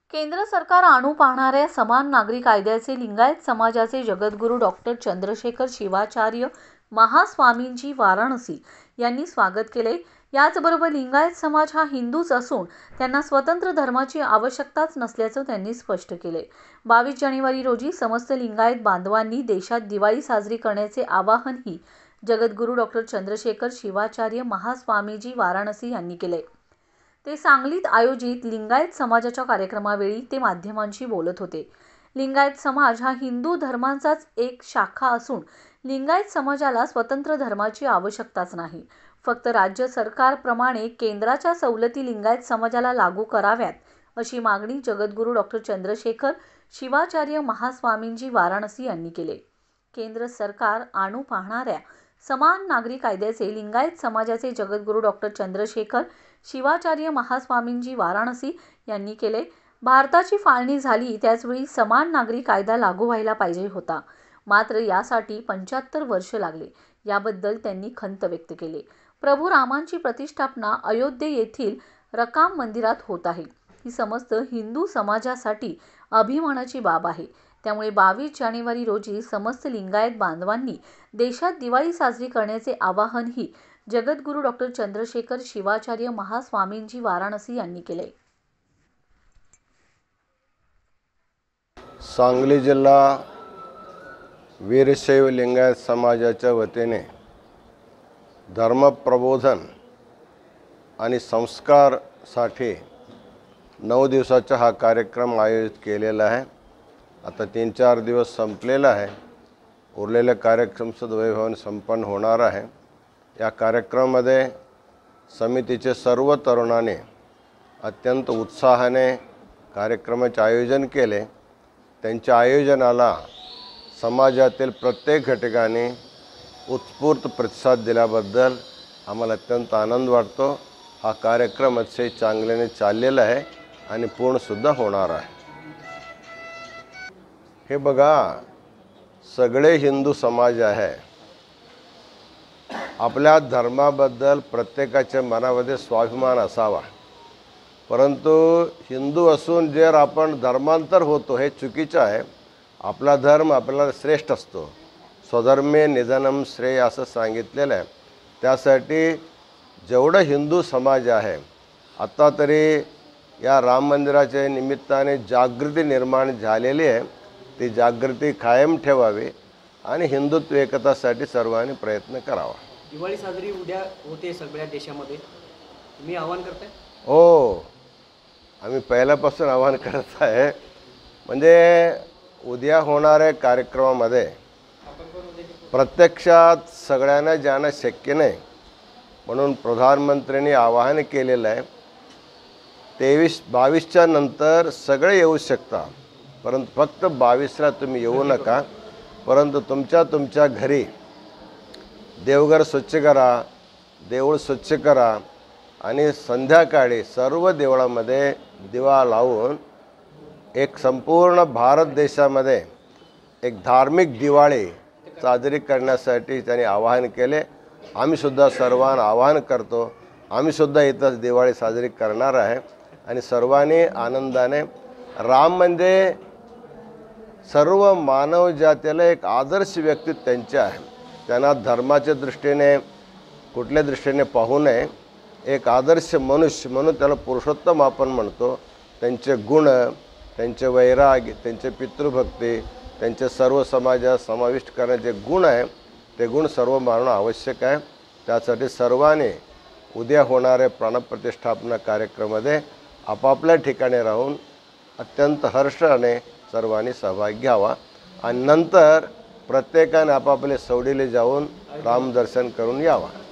केंद्र सरकार आणू पाहणाऱ्या समान नागरी कायद्याचे लिंगायत समाजाचे जगद्गुरू डॉक्टर चंद्रशेखर शिवाचार्य महास्वामींजी वाराणसी यांनी स्वागत केले। याचबरोबर लिंगायत समाज हा हिंदूच असून त्यांना स्वतंत्र धर्माची आवश्यकताच नसल्याचं त्यांनी स्पष्ट केले। 22 जानेवारी रोजी समस्त लिंगायत बांधवांनी देशात दिवाळी साजरी करण्याचे आवाहनही जगद्गुरू डॉक्टर चंद्रशेखर शिवाचार्य महास्वामीजी वाराणसी यांनी केले। ते सांगलीत आयोजित लिंगायत समाजाच्या कार्यक्रमावेळी ते माध्यमांशी बोलत होते। लिंगायत समाज हा हिंदू धर्माचाच एक शाखा असून लिंगायत समाजाला स्वतंत्र धर्माची आवश्यकताच नाही, फक्त राज्य सरकारप्रमाणे केंद्राच्या सवलती लिंगायत समाजाला लागू कराव्यात अशी मागणी जगद्गुरू डॉक्टर चंद्रशेखर शिवाचार्य महास्वामींजी वाराणसी यांनी केले। केंद्र सरकार आणू पाहणाऱ्या समान नागरी कायद्याचे लिंगायत समाजाचे जगद्गुरू डॉक्टर चंद्रशेखर शिवाचार्य महास्वामींजी वाराणसी यांनी केले। भारताची फाळणी झाली त्याचवेळी समान नागरी कायदा लागू व्हायला पाहिजे होता, मात्र यासाठी 75 वर्ष लागले, याबद्दल त्यांनी खंत व्यक्त केली। प्रभू रामांची प्रतिष्ठापना अयोध्ये येथील रकाम मंदिरात होत आहे, ही समस्त हिंदू समाजासाठी अभिमानाची बाब आहे। त्यामुळे 22 जानेवारी रोजी समस्त लिंगायत बांधवांनी देशात दिवाळी साजरी करण्याचे आवाहनही जगद्गुरू डॉक्टर चंद्रशेखर शिवाचार्य महास्वामींजी वाराणसी यांनी केले। सांगली जिल्हा वीरशैव लिंगायत समाजाच्या वतीने धर्मप्रबोधन आणि संस्कारसाठी 9 दिवसाचा हा कार्यक्रम आयोजित केलेला आहे। आता 3-4 दिवस संपलेला आहे, उरलेले कार्यक्रम सद्वैभवाने संपन्न होणार आहे। या कार्यक्रमामध्ये समितीचे सर्व तरुणांनी अत्यंत उत्साहाने कार्यक्रमाचे आयोजन केले। त्यांच्या आयोजनाला समाजातील प्रत्येक घटकाने उत्स्फूर्त प्रतिसाद दिल्याबद्दल आम्हाला अत्यंत आनंद वाटतो। हा कार्यक्रम अतिशय चांगल्याने चाललेला आहे आणि पूर्णसुद्धा होणार आहे। हे बघा, सगळे हिंदू समाज आहे, आपल्या धर्माबद्दल प्रत्येकाच्या मनामध्ये स्वाभिमान असावा, परंतु हिंदू असून जर आपण धर्मांतर होतो हे चुकीचं आहे। आपला धर्म आपल्याला श्रेष्ठ असतो, स्वधर्मे निधनम श्रेय असं सांगितलेलं आहे। त्यासाठी जेवढं हिंदू समाज आहे, आता तरी या राम मंदिराच्या निमित्ताने जागृती निर्माण झालेली आहे, ती जागृती कायम ठेवावी आणि हिंदुत्व एकतासाठी सर्वांनी प्रयत्न करावा। दिवाळी साजरी उद्या होते सगळ्या देशामध्ये, तुम्ही आवाहन करताय? हो, आम्ही पहिल्यापासून आवाहन करत आहे। म्हणजे उद्या होणाऱ्या कार्यक्रमामध्ये प्रत्यक्षात सगळ्यांना जाणं शक्य नाही, म्हणून प्रधानमंत्र्यांनी आवाहन केलेलं आहे 23-22च्या नंतर सगळे येऊ शकता, परंतु फक्त 22ला तुम्ही येऊ नका, परंतु तुमच्या घरी देवघर स्वच्छ करा, देऊळ स्वच्छ करा आणि संध्याकाळी सर्व देवळामध्ये दिवा लावून एक संपूर्ण भारत देशामध्ये एक धार्मिक दिवाळी साजरी करण्यासाठी त्यांनी आवाहन केले। आम्ही सुद्धा सर्वांना आवाहन करतो, आम्ही सुद्धा इथं दिवाळी साजरी करणार आहे आणि सर्वांनी आनंदाने, राम म्हणजे सर्व मानव जातीला एक आदर्श व्यक्ती त्यांचे आहे, त्यांना धर्माच्या दृष्टीने कुठल्या दृष्टीने पाहू नये, एक आदर्श मनुष्य म्हणून त्याला पुरुषोत्तम आपण म्हणतो। त्यांचे गुण, त्यांचे वैराग्य, त्यांचे पितृभक्ती, त्यांचे सर्व समाजात समाविष्ट करण्याचे गुण आहे, ते गुण सर्व मानणं आवश्यक आहे। त्यासाठी सर्वांनी उद्या होणाऱ्या प्राणप्रतिष्ठापना कार्यक्रमामध्ये आपापल्या ठिकाणी राहून अत्यंत हर्षाने सर्वांनी सहभाग घ्यावा आणि नंतर प्रत्येकाने आपापले सवडीले जाऊन रामदर्शन करून यावा।